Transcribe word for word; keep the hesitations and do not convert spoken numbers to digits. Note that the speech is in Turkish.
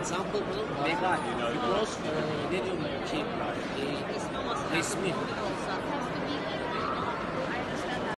example bunun legal. Because e, ne diyorum ki e, resmi